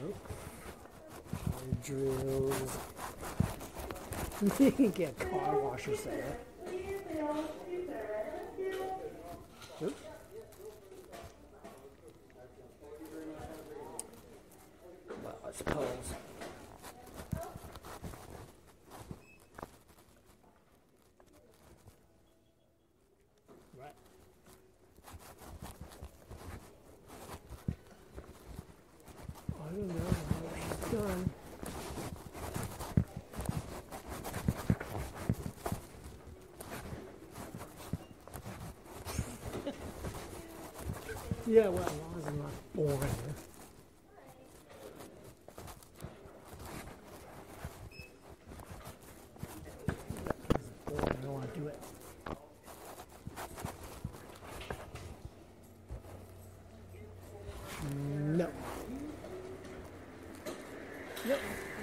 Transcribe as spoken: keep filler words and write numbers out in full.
Drills. You can get car washer set. Oops. Well, I suppose. Right. I don't know what she's done. Yeah, well, as long as I'm not boring her. Boring, I don't want to do it. No. Nope.